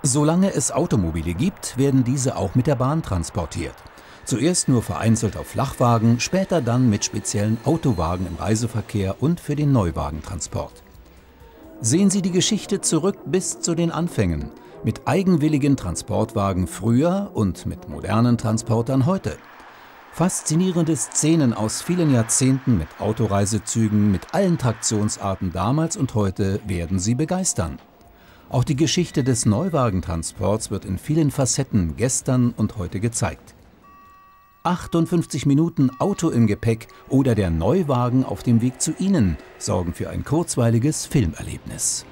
Solange es Automobile gibt, werden diese auch mit der Bahn transportiert. Zuerst nur vereinzelt auf Flachwagen, später dann mit speziellen Autowagen im Reiseverkehr und für den Neuwagentransport. Sehen Sie die Geschichte zurück bis zu den Anfängen, mit eigenwilligen Transportwagen früher und mit modernen Transportern heute. Faszinierende Szenen aus vielen Jahrzehnten mit Autoreisezügen, mit allen Traktionsarten damals und heute werden Sie begeistern. Auch die Geschichte des Neuwagentransports wird in vielen Facetten gestern und heute gezeigt. 58 Minuten Auto im Gepäck oder der Neuwagen auf dem Weg zu Ihnen sorgen für ein kurzweiliges Filmerlebnis.